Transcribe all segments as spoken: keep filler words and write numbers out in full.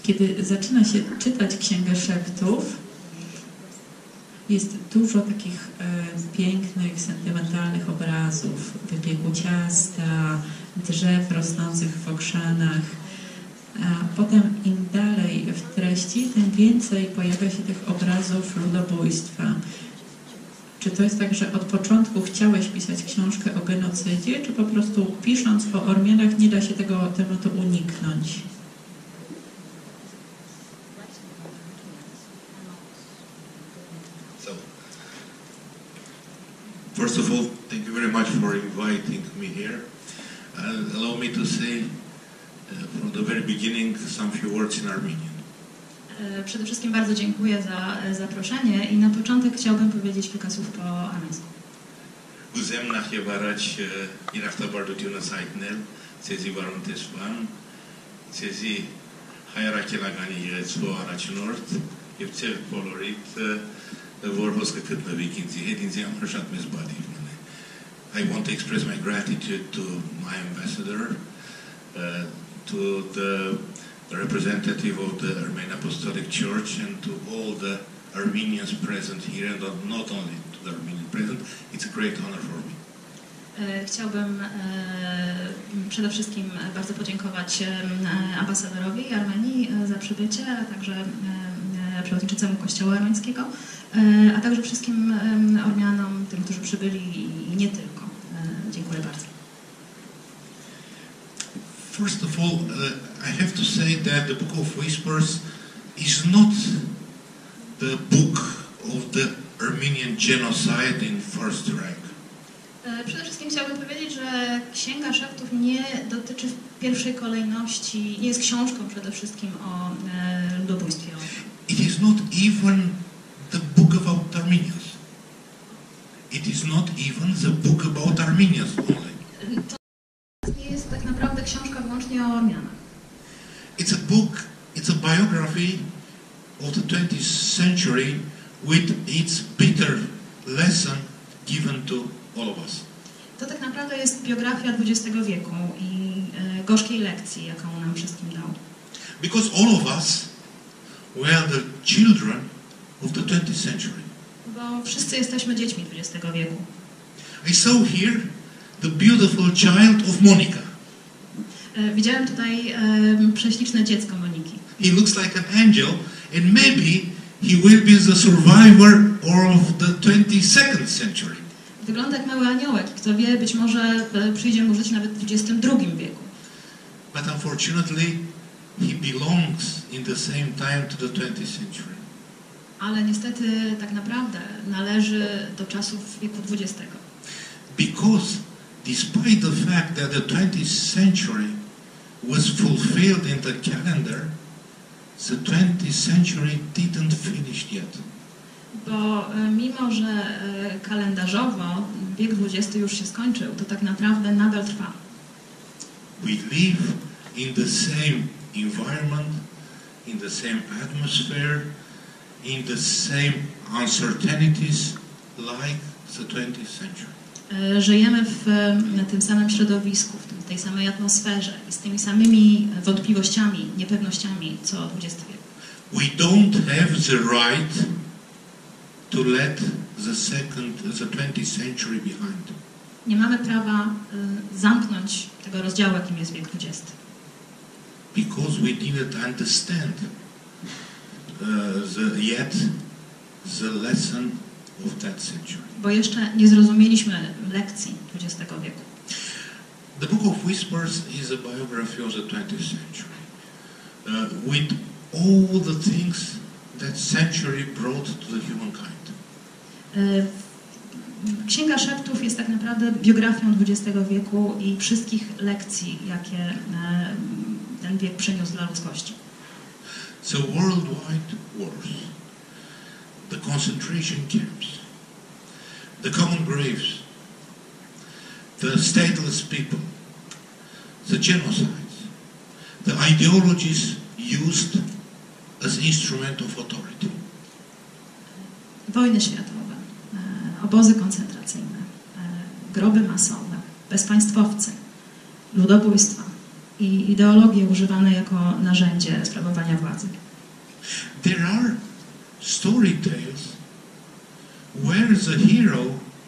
Kiedy zaczyna się czytać Księgę Szeptów, jest dużo takich e, pięknych, sentymentalnych obrazów, wypieku ciasta, drzew rosnących w okrzanach. A potem im dalej w treści, tym więcej pojawia się tych obrazów ludobójstwa. Czy to jest tak, że od początku chciałeś pisać książkę o genocydzie, czy po prostu pisząc o Ormianach nie da się tego tematu uniknąć? So, first of all, thank you very much for inviting me here. Uh, allow me to say uh, from the very beginning some few words in Armenian. Przede wszystkim bardzo dziękuję za zaproszenie i na początek chciałbym powiedzieć kilka słów po armeńsku. Ուզեմ նախ եւ առաջ իրախտաբարդությունը ցայտնել ցեզի վարունտեսվան, ցեզի հայրաքելականի եղեցվո առաջնորդ եւ ցեր բոլորիդ որ հոսքը գտնվի ինձի հետ ինձ համար շատ մեծ բադիվն է. I want to express my gratitude to my ambassador, uh, to the the representative of the Armenian Apostolic Church and to all the Armenians present here, and not only to the Armenians present. It's a great honor for me. Chciałbym przede wszystkim bardzo podziękować ambasadorowi Armenii za przybycie, a także przewodniczącemu Kościoła Armeńskiego, a także wszystkim Ormianom, tym, którzy przybyli i nie tylko. Dziękuję bardzo. First of all, uh, I have to say that the Book of Whispers is not the book of the Armenian genocide in first rank. Przede wszystkim chciałbym powiedzieć, że Księga Szeptów nie dotyczy w pierwszej kolejności, nie jest książką przede wszystkim o e, ludobójstwie. It is not even the book about Armenians. It is not even the book about Armenians only. To nie jest tak naprawdę książka wyłącznie o Ormianach. It's a book, it's a biography of the twentieth century with its bitter lesson given to all of us. To tak naprawdę jest biografia dwudziestego wieku i e, gorzkiej lekcji, jaką nam wszystkim dał. Because all of us were the children of the twentieth century. Bo wszyscy jesteśmy dziećmi dwudziestego wieku. I saw here the beautiful child of Monica. E, widziałem tutaj e, prześliczne dziecko Moniki. He looks like an angel, and maybe he will be the survivor of the twenty-second century. Wygląda jak mały aniołek. Kto wie, być może przyjdzie mu żyć nawet w dwudziestym drugim wieku. But unfortunately, he belongs in the same time to the twentieth century. Ale niestety tak naprawdę należy do czasów wieku dwudziestego. Because despite the fact that the twentieth century was fulfilled in the calendar, the twentieth century didn't finish yet. Bo mimo, że kalendarzowo wiek dwudziesty już się skończył, to tak naprawdę nadal trwa. We live in the same environment, in the same atmosphere, in the same uncertainties like the twentieth century. Żyjemy w tym samym środowisku, w tej samej atmosferze i z tymi samymi wątpliwościami, niepewnościami co dwudziesty wiek. We don't have the right to let the second, the twentieth century behind. Nie mamy prawa y, zamknąć tego rozdziału, jakim jest wiek dwudziesty. Because we didn't understand uh, the, yet the lesson of that century. Bo jeszcze nie zrozumieliśmy lekcji dwudziestego wieku. The Book of Whispers is a biography of the twentieth century, uh, with all the things that century brought to the humankind. Księga Szeptów jest tak naprawdę biografią dwudziestego wieku i wszystkich lekcji, jakie ten wiek przyniósł dla ludzkości. So worldwide wars, the concentration camps, the common graves, the stateless people, the genocides, the ideologies used as instrument of authority. Wojny światowe, obozy koncentracyjne, groby masowe, bezpaństwowcy, ludobójstwa, i ideologie używane jako narzędzie sprawowania władzy. There are story tales where the hero,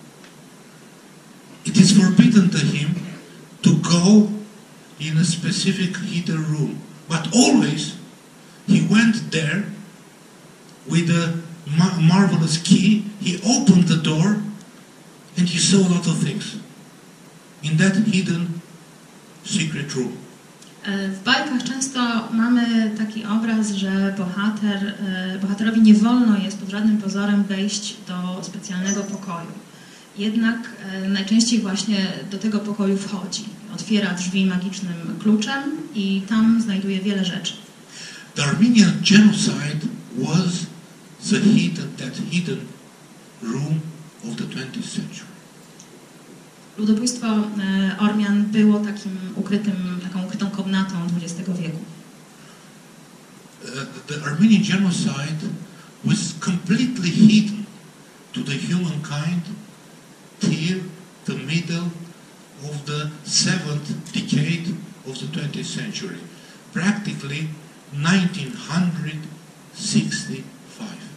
it is forbidden to him to go in a specific hidden room, but always he went there with a ma marvelous key. He opened the door and he saw a lot of things in that hidden secret room. W bajkach często mamy taki obraz, że bohater, bohaterowi nie wolno jest pod żadnym pozorem wejść do specjalnego pokoju. Jednak najczęściej właśnie do tego pokoju wchodzi. Otwiera drzwi magicznym kluczem i tam znajduje wiele rzeczy. The Armenian genocide was the hidden, that hidden room of the twentieth century. Ludobójstwo Ormian było takim ukrytym, taką ukrytą komnatą dwudziestego wieku. Uh, the Armenian genocide was completely hidden to the humankind till the middle of the seventh decade of the twentieth century, practically nineteen sixty-five.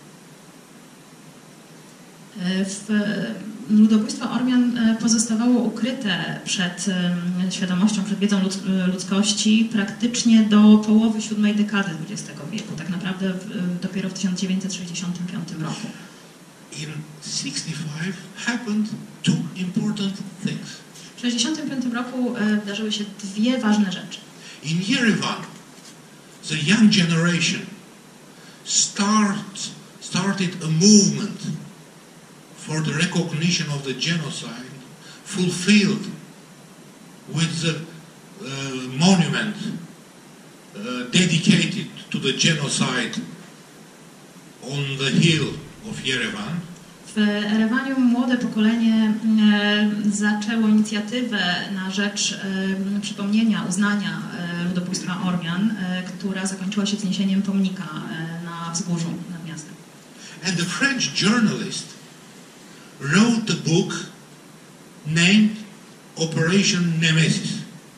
W ludobójstwo Ormian pozostawało ukryte przed świadomością, przed wiedzą ludzkości praktycznie do połowy siódmej dekady dwudziestego wieku, tak naprawdę dopiero w tysiąc dziewięćset sześćdziesiątym piątym roku. In sixty-five happened two important things. W sześćdziesiątym piątym roku wydarzyły się dwie ważne rzeczy. In Yerevan, the young generation start, started a movement for the recognition of the genocide, fulfilled with the uh, monument uh, dedicated to the genocide on the hill of Yerevan. W Erewaniu młode pokolenie zaczęło inicjatywę na rzecz przypomnienia, uznania ludobójstwa Ormian, która zakończyła się zniesieniem pomnika na wzgórzu nad miastem. And the French journalist wrote a book named Operation Nemesis.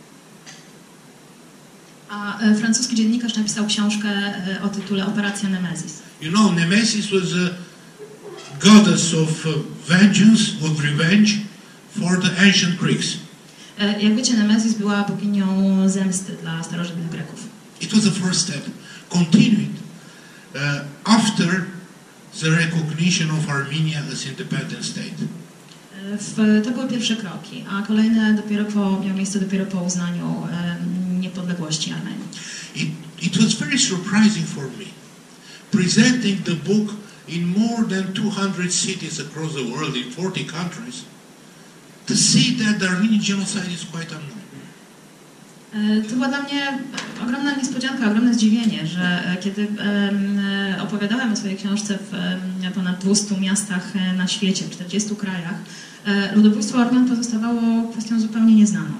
A francuski dziennikarz napisał książkę o tytule Operacja Nemesis. You know, Nemesis was a goddess of vengeance, of revenge for the ancient Greeks. Jak wiecie, Nemesis była boginią zemsty dla starożytnych Greków. It was the first step. Continued uh, after the recognition of Armenia as independent state. W, to były pierwsze kroki, a kolejne dopiero po, miały miejsce dopiero po uznaniu um, niepodległości Armenii. It, it was very surprising for me, presenting the book in more than two hundred cities across the world, in forty countries, to see that the Armenian genocide is quite unknown. To była dla mnie ogromna niespodzianka, ogromne zdziwienie, że kiedy opowiadałem o swojej książce w ponad dwustu miastach na świecie, w czterdziestu krajach, ludobójstwo Ormian pozostawało kwestią zupełnie nieznaną.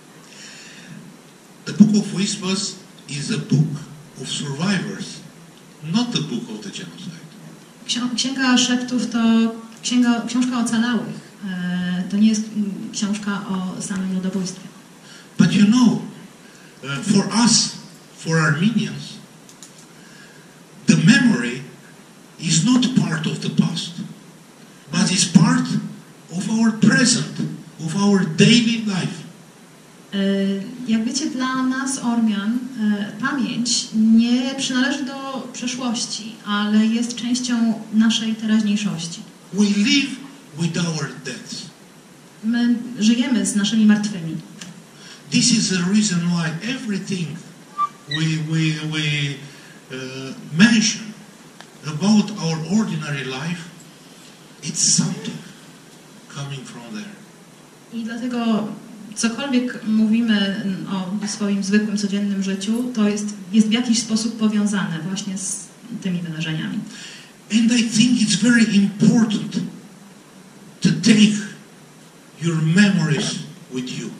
The Book of Whispers is a book of survivors, not the book of the genocide. Księga Szeptów to księga, książka ocalałych. To nie jest książka o samym ludobójstwie. But you know, uh, for us, for Armenians, the memory is not part of the past, but is part of our present, of our daily life. Jak wiecie, dla nas, Ormian, pamięć nie przynależy do przeszłości, ale jest częścią naszej teraźniejszości. We live with our deaths. My żyjemy z naszymi martwymi. This is the reason why everything we, we, we uh, mention about our ordinary life, it's something coming from there. I dlatego cokolwiek mówimy o swoim zwykłym, codziennym życiu, to jest, jest w jakiś sposób powiązane właśnie z tymi wydarzeniami. And I think it's very important to take your memories with you.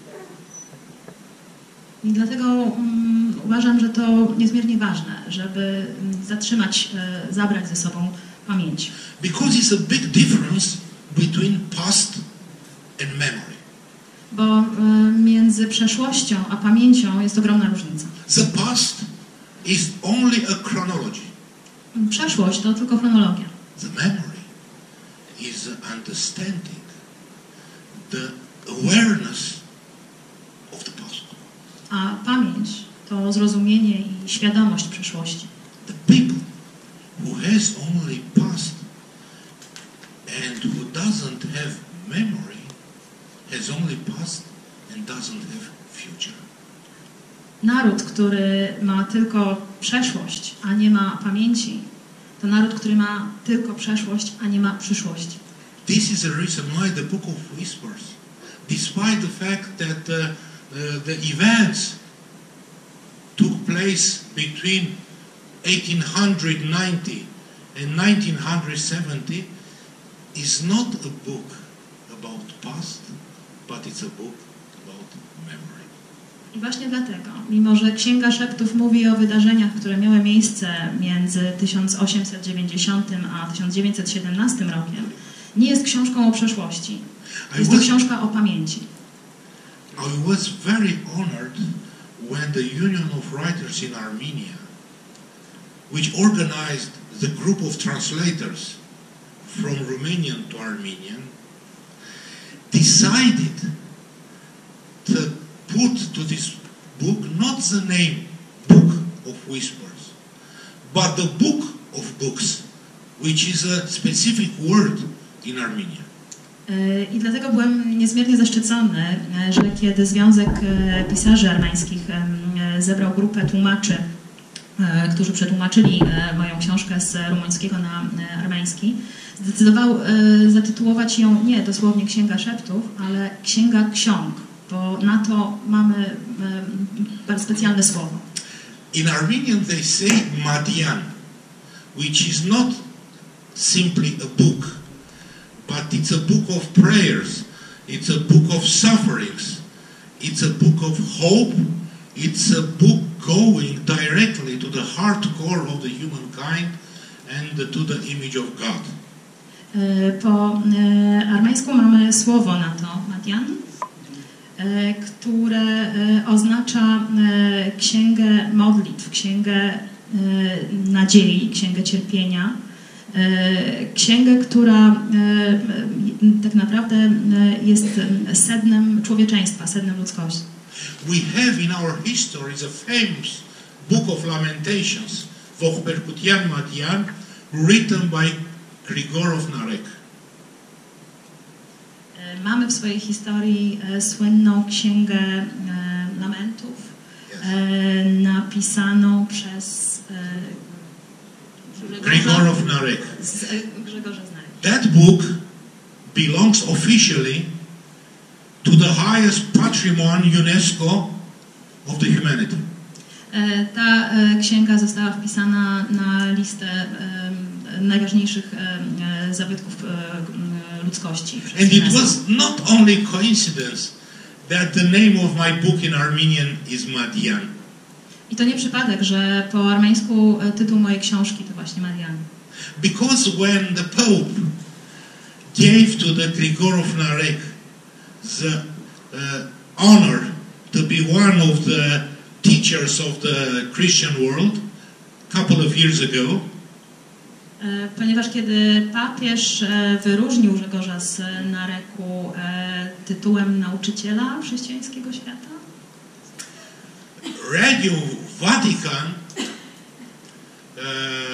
I dlatego um, uważam, że to niezmiernie ważne, żeby zatrzymać, e, zabrać ze sobą pamięć. Because it's a big difference between past and memory. Bo e, między między przeszłością a pamięcią jest ogromna różnica. The past is only a chronology. Przeszłość to tylko chronologia. The memory is understanding, the awareness of the past. A pamięć to zrozumienie i świadomość przeszłości. The people who has only past and who doesn't have memory has only past and doesn't have future. Naród, który ma tylko przeszłość, a nie ma pamięci, to naród, który ma tylko przeszłość, a nie ma przyszłości. This is the reason why the Book of Whispers, despite the fact that uh, uh, the events took place between eighteen ninety and nineteen seventy, is not a book about past, but it's a book about memory. I właśnie dlatego, mimo że Księga Szeptów mówi o wydarzeniach, które miały miejsce między tysiąc osiemset dziewięćdziesiątym a tysiąc dziewięćset siedemnastym rokiem, nie jest książką o przeszłości. Jest to książka o pamięci. I was very honored when the Union of Writers in Armenia, which organized the group of translators from Romanian to Armenian, decided to put to this book not the name Book of Whispers, but the Book of Books, which is a specific word in Armenia. I dlatego byłem niezmiernie zaszczycony, że kiedy Związek Pisarzy Armeńskich zebrał grupę tłumaczy, którzy przetłumaczyli moją książkę z rumuńskiego na armeński, zdecydował zatytułować ją nie dosłownie Księga Szeptów, ale Księga Ksiąg, bo na to mamy bardzo specjalne słowo. In Armenian they say Madian, which is not simply a book, but it's a book of prayers, it's a book of sufferings, it's a book of hope, it's a book going directly to the heart core of the humankind and to the image of God. Po armeńsku mamy słowo na to, Madian, które oznacza księgę modlitw, księgę nadziei, księgę cierpienia, księgę, która tak naprawdę jest sednem człowieczeństwa, sednem ludzkości. We have in our history the famous Book of Lamentations, Vohperkutian Madian, written by Grigor of Narek. Mamy w swojej historii słynną księgę lamentów, yes, napisaną przez Grigor of Narek. Grzegorza z Narek. That book belongs officially to the highest patrimony UNESCO of the humanity. Ta księga została wpisana na listę najważniejszych zabytków ludzkości. And it was not only coincidence that the name of my book in Armenian is Madian. I to nie przypadek, że po armeńsku tytuł mojej książki to właśnie Madian. Because when the Pope gave to the Grigor of Narek the uh, honor to be one of the teachers of the Christian world a couple of years ago, ponieważ kiedy papież wyróżnił Grzegorza z Nareku tytułem nauczyciela chrześcijańskiego świata, Radio Vatican uh,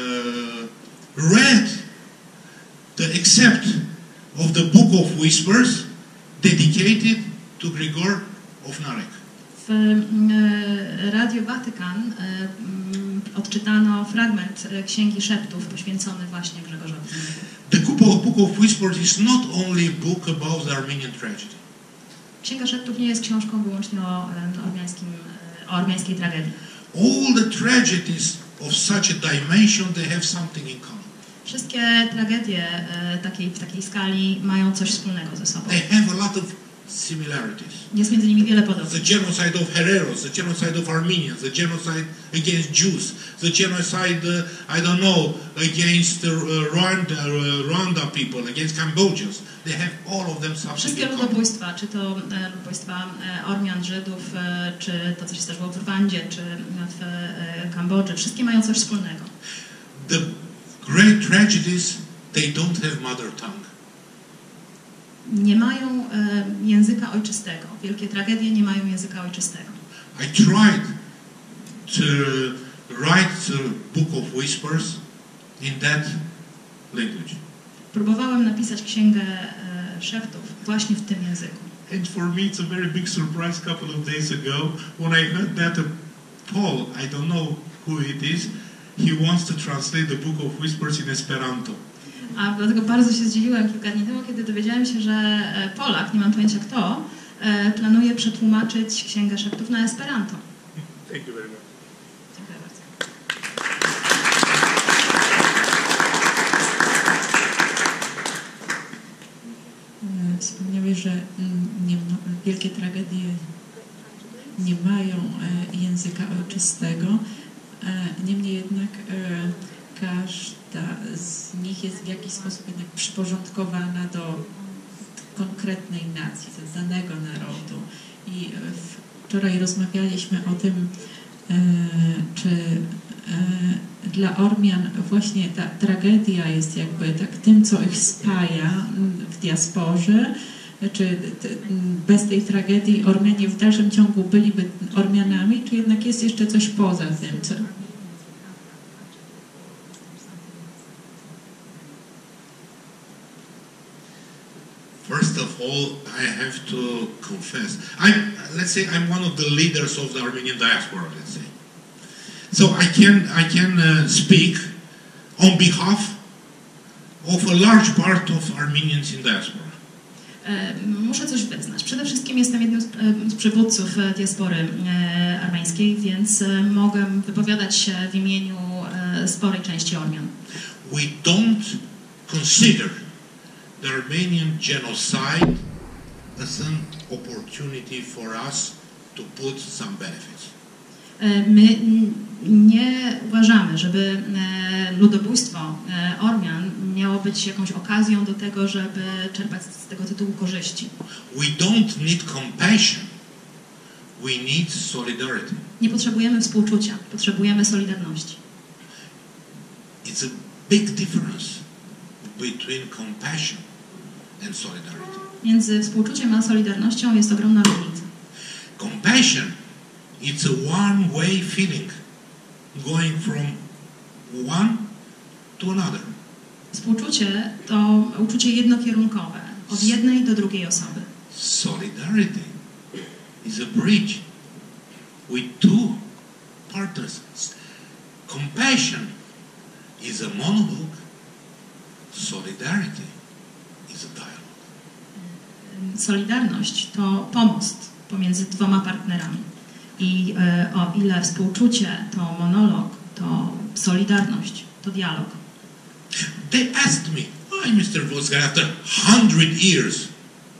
read the excerpt of the Book of Whispers dedicated to Grigor of Narek. W Radio Watykan odczytano fragment Księgi Szeptów poświęcony właśnie Grzegorzowi. The Book of Whispers is not only a book about the Armenian tragedy. Księga Szeptów nie jest książką wyłącznie o armeńskim, o armeńskiej tragedii. All the tragedies of such a dimension, they have something in common. Wszystkie tragedie takiej, w takiej skali mają coś wspólnego ze sobą. They have a lot of similarities. Jest między nimi wiele The podobnych. genocide of Hereros, the genocide of Armenians, the genocide against Jews, the genocide, uh, I don't know, against uh, Rwanda, uh, Rwanda people, against Cambodians. They have all of them something Wszystkie in common. ludobójstwa, czy to e, ludobójstwa e, Ormian, Żydów, e, czy to, co się zdarzyło w Rwandzie, czy w e, Kambodży, wszystkie mają coś wspólnego. The great tragedies, they don't have mother tongue. Nie mają e, języka ojczystego. Wielkie tragedie nie mają języka ojczystego. I tried to write the Book of Whispers in that language. Próbowałem napisać księgę e, szeptów właśnie w tym języku. And for me it's a very big surprise a couple of days ago when I heard that uh, Paul, I don't know who it is, he wants to translate the Book of Whispers in Esperanto. A dlatego bardzo się zdziwiłem kilka dni temu, kiedy dowiedziałem się, że e, Polak, nie mam pojęcia kto, e, planuje przetłumaczyć księgę szeptów na Esperanto. Thank you very much. Dziękuję bardzo. E, Wspomniałeś, że mm, nie, ma- wielkie tragedie nie mają e, języka ojczystego, e, niemniej jednak e, każda z nich jest w jakiś sposób jednak przyporządkowana do konkretnej nacji, do danego narodu. I e, wczoraj rozmawialiśmy o tym, e, czy e, dla Ormian właśnie ta tragedia jest jakby tak tym, co ich spaja mm, w diasporze, czy t, bez tej tragedii Ormianie w dalszym ciągu byliby Ormianami, czy jednak jest jeszcze coś poza tym, co... First of all, I have to confess, I'm, let's say I'm one of the leaders of the Armenian diaspora, let's say. So I can, I can uh, speak on behalf of a large part of Armenians in diaspora. E, Muszę coś wyznać. Przede wszystkim jestem jednym z, e, z przywódców e, diaspory e, armeńskiej, więc e, mogę wypowiadać się w imieniu e, sporej części Ormian. We don't consider the Armenian genocide as an opportunity for us to put some benefits. E, My n- nie uważamy, żeby e, ludobójstwo e, Ormian miało być jakąś okazją do tego, żeby czerpać z tego tytułu korzyści. We don't need compassion. We need solidarity. Nie potrzebujemy współczucia, potrzebujemy solidarności. It's a big difference between compassion and solidarity. Między współczuciem a solidarnością jest ogromna różnica. Compassion, it's a one-way feeling going from one to another. Współczucie to uczucie jednokierunkowe, od jednej do drugiej osoby. Solidarity is a bridge with two partners. Compassion is a monologue. Solidarity is a dialogue. Solidarność to pomost pomiędzy dwoma partnerami. I e, o ile współczucie to monolog, to solidarność to dialog. They asked me, why, Mister Wolfgang, after one hundred years,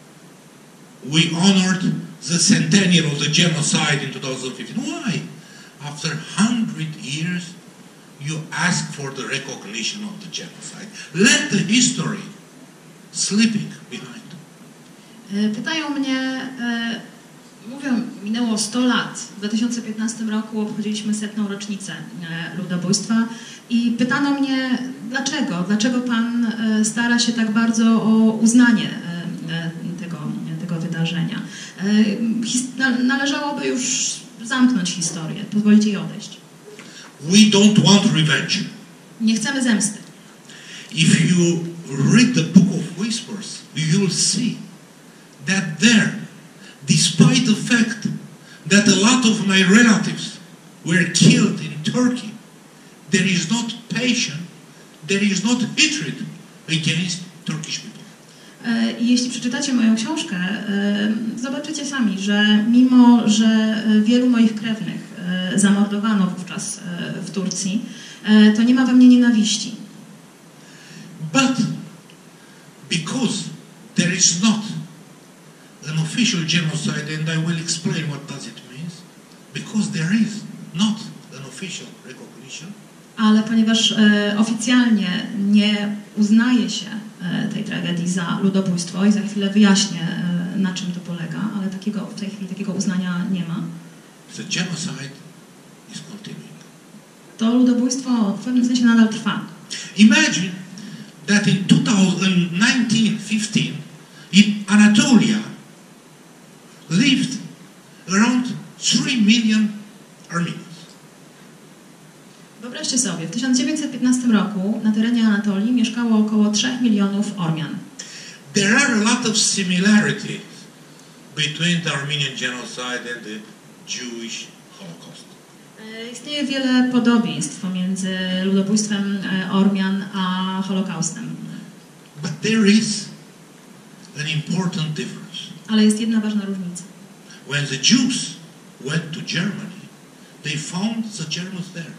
we honored the centennial of the genocide in two thousand fifteen. Why? After one hundred years, you ask for the recognition of the genocide. Let the history slipping behind. E, Pytają mnie, e, mówią, minęło sto lat. W dwa tysiące piętnastym roku obchodziliśmy setną rocznicę e, ludobójstwa i pytano mnie, dlaczego? Dlaczego Pan e, stara się tak bardzo o uznanie e, e, tego, tego wydarzenia? E, his- na- Należałoby już zamknąć historię, pozwolić jej odejść. We don't want revenge. Nie chcemy zemsty. If you read the Book of Whispers, you'll see that there, despite the fact that a lot of my relatives were killed in Turkey, there is not passion, there is not hatred against Turkish people. E, I jeśli przeczytacie moją książkę, e, zobaczycie sami, że mimo, że e, wielu moich krewnych e, zamordowano wówczas e, w Turcji, e, to nie ma we mnie nienawiści. But because there is not an official genocide, and I will explain what does it mean, because there is not an official recognition. Ale ponieważ e, oficjalnie nie uznaje się e, tej tragedii za ludobójstwo i za chwilę wyjaśnię, e, na czym to polega, ale takiego, w tej chwili takiego uznania nie ma, The genocide is continuing. to ludobójstwo w pewnym sensie nadal trwa. Imagine that in nineteen fifteen in Anatolia lived around three million Armenians. Wyobraźcie sobie, w tysiąc dziewięćset piętnastym roku na terenie Anatolii mieszkało około trzech milionów Ormian. There are a lot of similarities between the Armenian genocide and the Jewish Holocaust. E, Istnieje wiele podobieństw pomiędzy ludobójstwem e, Ormian a Holokaustem. But there is an important difference. Ale jest jedna ważna różnica. When the Jews went to Germany, they found the Germans there.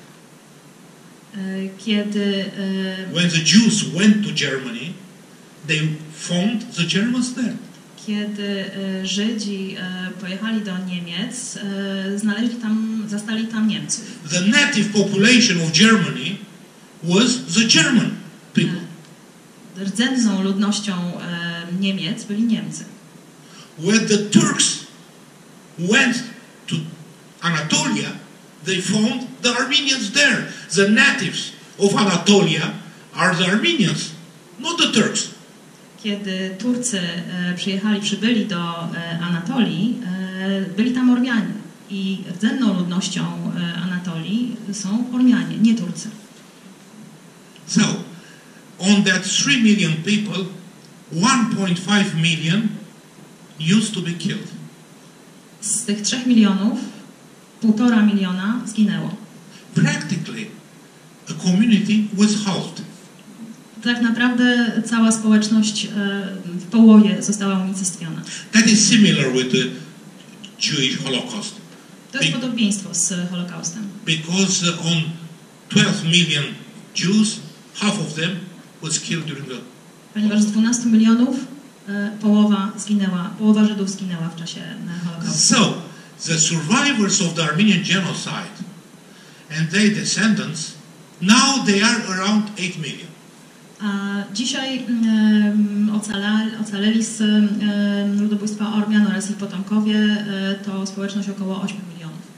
E, Kiedy e, When the Jews went to Germany, they found the Germans there. Kiedy e, Żydzi e, pojechali do Niemiec, e, znaleźli tam, zastali tam Niemców. The native population of Germany was the German people. Rdzenną ludnością e, Niemiec byli Niemcy. When the Turks went to Anatolia, they found the Armenians there. The natives of Anatolia are the Armenians, not the Turks. Kiedy Turcy e, przyjechali, przybyli do e, Anatolii, e, byli tam Ormianie. I rdzenną ludnością e, Anatolii są Ormianie, nie Turcy. So, on that three million people, one point five million used to be killed. Z tych trzech milionów, półtora miliona zginęło. Practically, a community was halved. Tak naprawdę cała społeczność e, w połowie została unicestwiona. That is similar with the Jewish Holocaust. To jest Be- podobieństwo z Holokaustem. Because uh, on twelve million Jews, half of them was killed during the Ponieważ z dwunastu milionów e, połowa zginęła, połowa Żydów zginęła w czasie e, Holokaustu. So, the survivors of the Armenian genocide and their descendants, now they are around eight million. A dzisiaj um, ocalali, ocaleli z um, ludobójstwa Ormian oraz ich potomkowie e, to społeczność około ośmiu milionów.